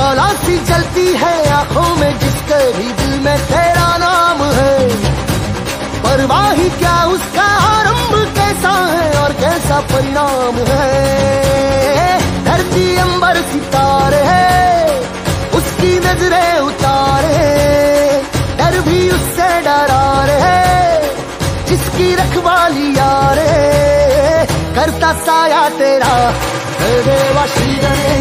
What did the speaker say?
शौला सी जलती है आंखों में जिसके भी दिल में तेरा नाम है। परवाह ही क्या उसका आरंभ कैसा है और कैसा परिणाम है। धरती अंबर सितारे है उसकी नजरें उतारे, डर भी उससे डरा रहे जिसकी रखवाली यारे। करता साया तेरा देवा श्री गणेश।